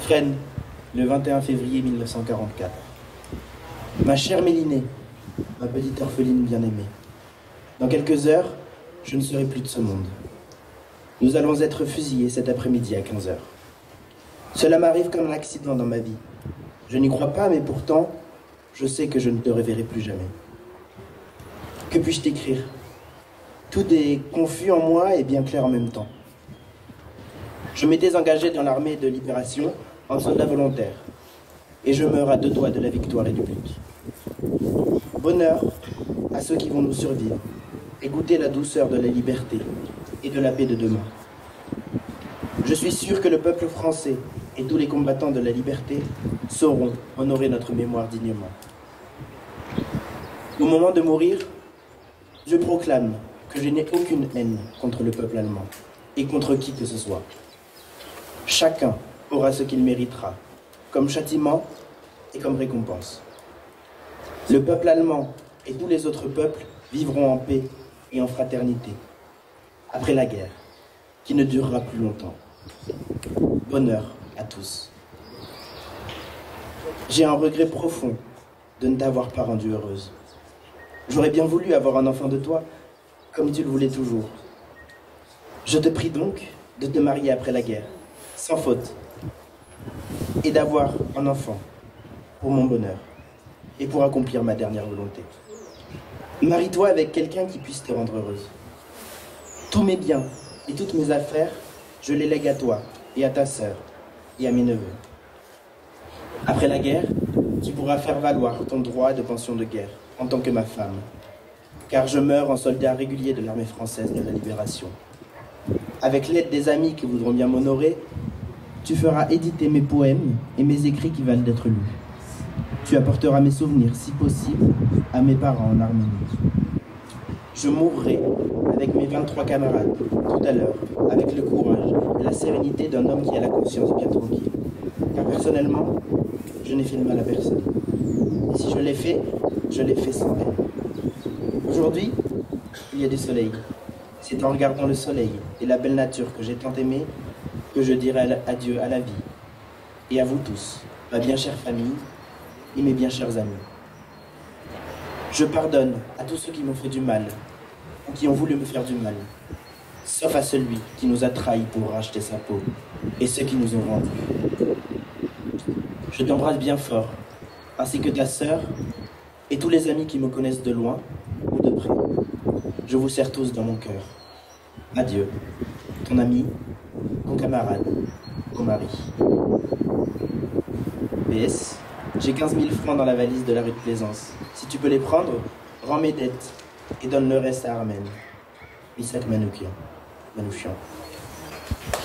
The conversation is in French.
Fresnes, le 21 février 1944. Ma chère Mélinée, ma petite orpheline bien-aimée, dans quelques heures, je ne serai plus de ce monde. Nous allons être fusillés cet après-midi à 15 heures. Cela m'arrive comme un accident dans ma vie. Je n'y crois pas, mais pourtant, je sais que je ne te reverrai plus jamais. Que puis-je t'écrire? Tout est confus en moi et bien clair en même temps. Je m'étais engagé dans l'armée de libération en soldat volontaire, et je meurs à 2 doigts de la victoire et du but. Bonheur à ceux qui vont nous survivre et goûter la douceur de la liberté et de la paix de demain. Je suis sûr que le peuple français et tous les combattants de la liberté sauront honorer notre mémoire dignement. Au moment de mourir, je proclame que je n'ai aucune haine contre le peuple allemand et contre qui que ce soit. Chacun aura ce qu'il méritera, comme châtiment et comme récompense. Le peuple allemand et tous les autres peuples vivront en paix et en fraternité, après la guerre, qui ne durera plus longtemps. Bonheur à tous. J'ai un regret profond de ne t'avoir pas rendue heureuse. J'aurais bien voulu avoir un enfant de toi, comme tu le voulais toujours. Je te prie donc de te marier après la guerre, sans faute, et d'avoir un enfant pour mon bonheur et pour accomplir ma dernière volonté. Marie-toi avec quelqu'un qui puisse te rendre heureuse. Tous mes biens et toutes mes affaires, je les lègue à toi et à ta sœur et à mes neveux. Après la guerre, tu pourras faire valoir ton droit de pension de guerre en tant que ma femme, car je meurs en soldat régulier de l'armée française de la Libération. Avec l'aide des amis qui voudront bien m'honorer, tu feras éditer mes poèmes et mes écrits qui valent d'être lus. Tu apporteras mes souvenirs, si possible, à mes parents en Arménie. Je mourrai avec mes 23 camarades, tout à l'heure, avec le courage et la sérénité d'un homme qui a la conscience bien tranquille. Car personnellement, je n'ai fait de mal à personne. Et si je l'ai fait sans haine. Aujourd'hui, il y a du soleil. C'est en regardant le soleil et la belle nature que j'ai tant aimée que je dirai adieu à la vie. Et à vous tous, ma bien chère famille et mes bien chers amis. Je pardonne à tous ceux qui m'ont fait du mal ou qui ont voulu me faire du mal, sauf à celui qui nous a trahis pour racheter sa peau et ceux qui nous ont vendus. Je t'embrasse bien fort, ainsi que ta sœur et tous les amis qui me connaissent de loin ou de près. Je vous serre tous dans mon cœur. Adieu, ton ami, ton camarade, ton mari. PS, j'ai 15 000 francs dans la valise de la rue de Plaisance. Si tu peux les prendre, rends mes dettes et donne le reste à Armen. Isaac Manouchian.